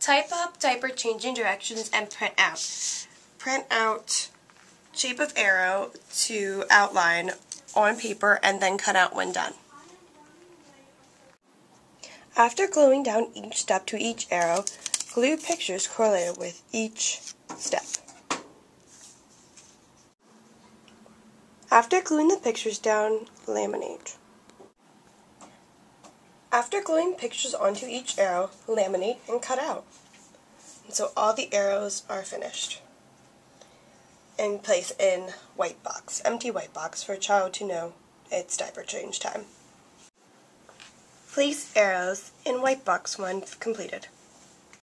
Type up diaper changing directions and print out. Print out shape of arrow to outline on paper and then cut out when done. After gluing down each step to each arrow, glue pictures correlated with each step. After gluing the pictures down, laminate. After gluing pictures onto each arrow, laminate and cut out. And so all the arrows are finished. And place in white box, empty white box for a child to know it's diaper change time. Place arrows in white box when completed.